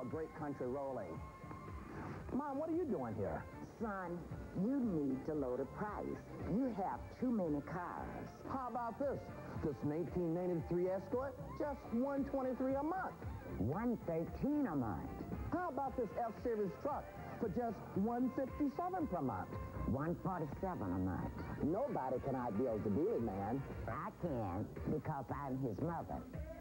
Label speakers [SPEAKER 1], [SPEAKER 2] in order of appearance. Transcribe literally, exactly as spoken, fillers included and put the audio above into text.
[SPEAKER 1] a great country rolling. Mom, what are you doing here?
[SPEAKER 2] Son, you need to lower the price. You have too many cars.
[SPEAKER 1] How about this? This nineteen ninety-three Escort, just one twenty-three a month.
[SPEAKER 2] one thirteen a month.
[SPEAKER 1] How about this F-Series truck for just one fifty-seven per month?
[SPEAKER 2] one forty-seven a month.
[SPEAKER 1] Nobody can outbill the dealer, man.
[SPEAKER 2] I can, because I'm his mother.